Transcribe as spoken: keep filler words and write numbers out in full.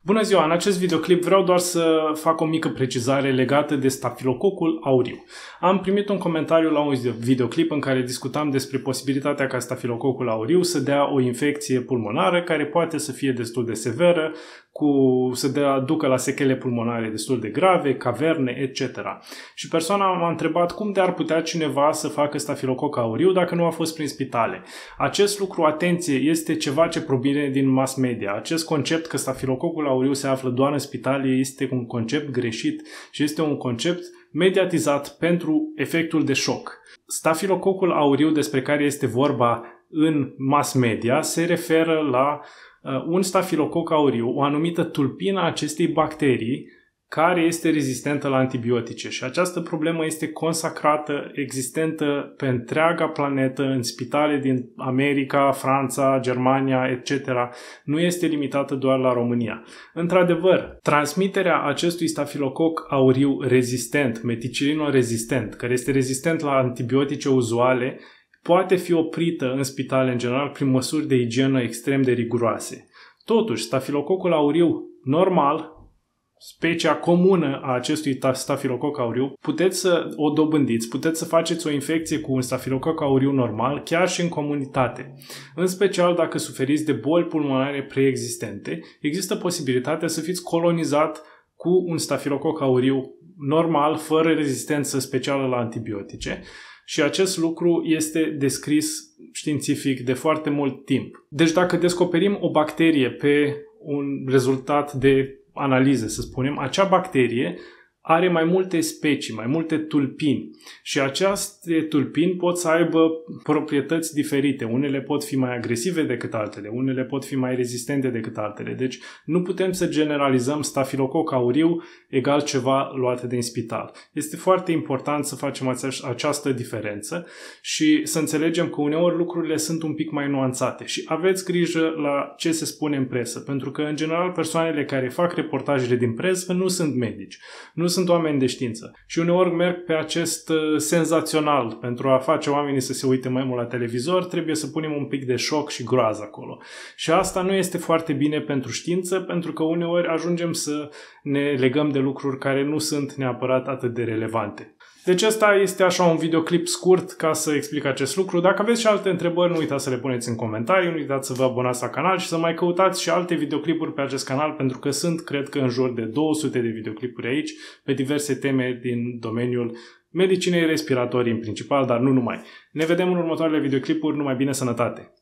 Bună ziua! În acest videoclip vreau doar să fac o mică precizare legată de stafilococul auriu. Am primit un comentariu la un videoclip în care discutam despre posibilitatea ca stafilococul auriu să dea o infecție pulmonară care poate să fie destul de severă, cu, să dea, ducă la sechele pulmonare destul de grave, caverne, et cetera. Și persoana m-a întrebat cum de-ar putea cineva să facă stafilococ auriu dacă nu a fost prin spitale. Acest lucru, atenție, este ceva ce provine din mass media. Acest concept că stafilococul auriu se află doar în spitale este un concept greșit și este un concept mediatizat pentru efectul de șoc. Stafilococul auriu despre care este vorba în mass media se referă la uh, un stafilococ auriu, o anumită tulpină a acestei bacterii care este rezistentă la antibiotice și această problemă este consacrată, existentă pe întreaga planetă, în spitale din America, Franța, Germania, et cetera. Nu este limitată doar la România. Într-adevăr, transmiterea acestui stafilococ auriu rezistent, meticilino-rezistent, care este rezistent la antibiotice uzuale, poate fi oprită în spitale în general prin măsuri de igienă extrem de riguroase. Totuși, stafilococul auriu normal, specia comună a acestui stafilococ auriu, puteți să o dobândiți, puteți să faceți o infecție cu un stafilococ auriu normal chiar și în comunitate. În special dacă suferiți de boli pulmonare preexistente, există posibilitatea să fiți colonizat cu un stafilococ auriu normal, fără rezistență specială la antibiotice. Și acest lucru este descris științific de foarte mult timp. Deci dacă descoperim o bacterie pe un rezultat de analize, să spunem, acea bacterie are mai multe specii, mai multe tulpini și aceste tulpini pot să aibă proprietăți diferite. Unele pot fi mai agresive decât altele, unele pot fi mai rezistente decât altele. Deci nu putem să generalizăm stafilococ auriu egal ceva luat din spital. Este foarte important să facem această diferență și să înțelegem că uneori lucrurile sunt un pic mai nuanțate și aveți grijă la ce se spune în presă, pentru că în general persoanele care fac reportajele din presă nu sunt medici, nu sunt oameni de știință și uneori merg pe acest uh, senzațional. Pentru a face oamenii să se uite mai mult la televizor, trebuie să punem un pic de șoc și groază acolo. Și asta nu este foarte bine pentru știință, pentru că uneori ajungem să ne legăm de lucruri care nu sunt neapărat atât de relevante. Deci ăsta este așa un videoclip scurt ca să explic acest lucru. Dacă aveți și alte întrebări, nu uitați să le puneți în comentarii, nu uitați să vă abonați la canal și să mai căutați și alte videoclipuri pe acest canal, pentru că sunt, cred că, în jur de două sute de videoclipuri aici, pe diverse teme din domeniul medicinei respiratorii în principal, dar nu numai. Ne vedem în următoarele videoclipuri, numai bine, sănătate!